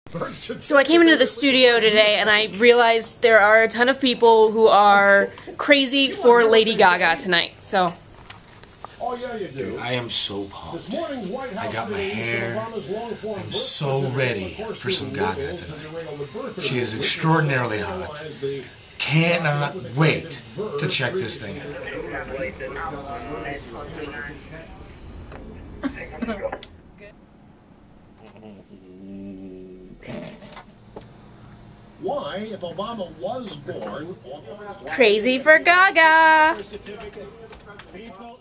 So I came into the studio today and I realized there are a ton of people who are crazy for Lady Gaga tonight. So Dude, I am so pumped. I got my hair. I'm so ready for some Gaga tonight. She is extraordinarily hot. Cannot wait to check this thing out. Why, if Obama was born... Crazy for Gaga!